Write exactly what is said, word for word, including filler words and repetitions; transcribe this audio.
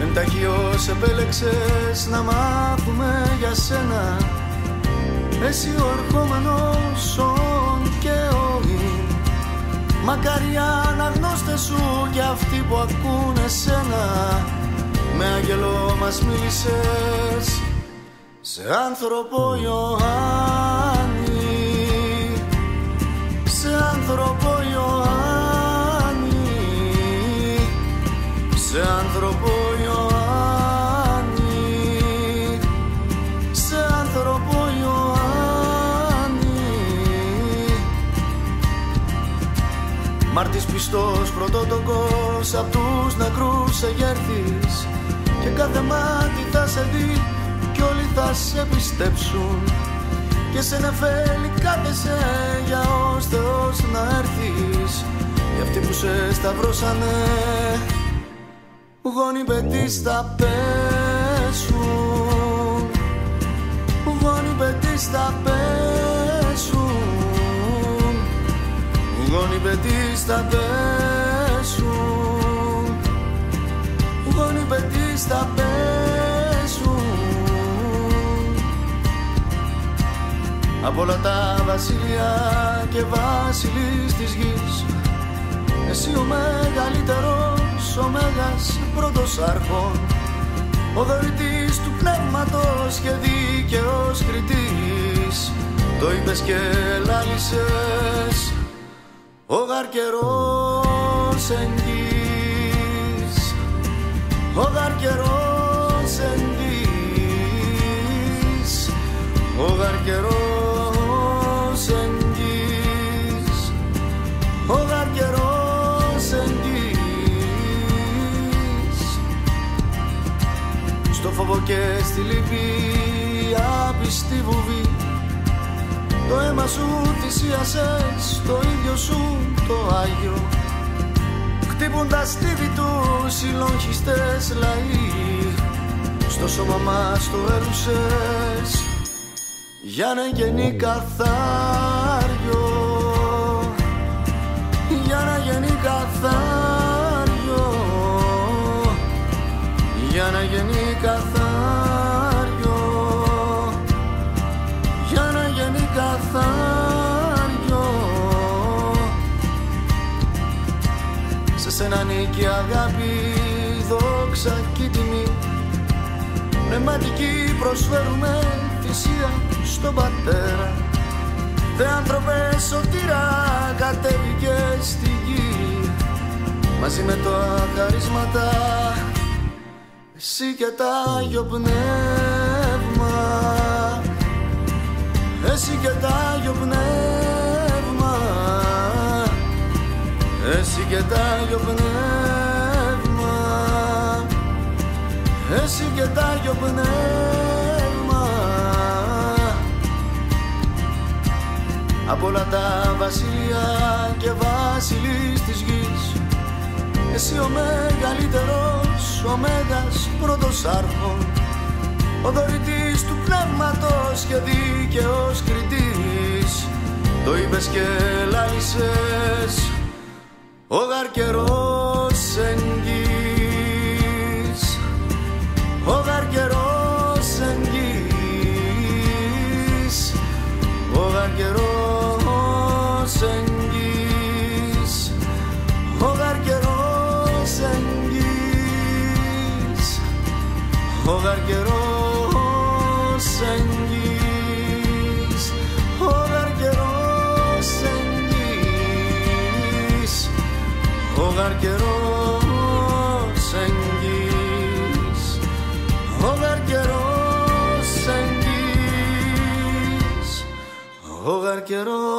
Ενταγίως επέλεξες να μάθουμε για σένα, εσύ ο ερχόμενος ον και ο ιν. Μακάρια αναγνώστες σου κι αυτοί που ακούνε σένα. Με άγγελο μας μίλησες, σε άνθρωπο Ιωάννη, σε άνθρωπο Ιωάννη, σε άνθρωπο Ιωάννη, σε άνθρωπο Ιωάννη. Μάρτης πιστός πρωτότοκος απ' τους νεκρούς εγέρθης, και κάθε μάτι θα σε δει κι όλοι θα σε πιστέψουν, και σε νεφέλη κάθεσαι για ως Θεός να έρθεις. Για αυτοί που σε σταυρώσανε γόνοι παιδείς θα πέσουν, γόνοι παιδείς θα πέσουν, γόνοι παιδείς θα πέσουν, γόνοι παιδείς θα πέσουν. Από όλα τα βασίλεια και βασιλείς της γης, εσύ ο μεγαλύτερος, ο Μέγας πρώτος άρχον, ο δωρητής του πνεύματος και δίκαιος κριτής. Το είπες και λάλησες, ο γαρ καιρός εγγύς, ο γαρ καιρός εγγύς, ο γαρ καιρός εγγύς, ο γαρ καιρός εγγύς. Στο φόβο και στη λύπη άπιστη βουβή, το αίμα σου θυσίασες, το ίδιο σου το Άγιο. Χτύπουν τα στήθη τους οι λόγχιστες λαοί, στο σώμα μας το έλουσες για να γεννεί καθάριο, για να γεννεί καθάριο, για να γεννεί καθάριο, για να γεννεί καθάριο. Σε σένα ανήκει αγάπη, δόξα και τιμή, πνευματική προσφέρουμε θυσία στον Πατέρα. Θε άνθρωπε σωτήρα κατέβηκες στη γη, μαζί με τα χαρίσματα, εσύ και τ' Άγιο Πνεύμα, εσύ και τ' Άγιο Πνεύμα, εσύ και τ' Άγιο Πνεύμα, εσύ και τ' Άγιο Πνεύμα. Από όλα τα βασίλεια και βασιλείς της γης, εσύ ο μεγαλύτερος, ο Μέγας πρώτος άρχον, ο δωρητής του πνεύματος και δίκαιος κριτής. Το είπες και λάλησες, ο γαρ καιρός εγγύς, ο γαρ καιρός εγγύς, ο γαρ καιρός εγγύς, ο γαρ καιρός εγγύς, ο γαρ καιρός εγγύς, ο γαρ καιρός εγγύς, ο γαρ καιρός εγγύς, ο γαρ καιρός εγγύς, ο γαρ καιρός.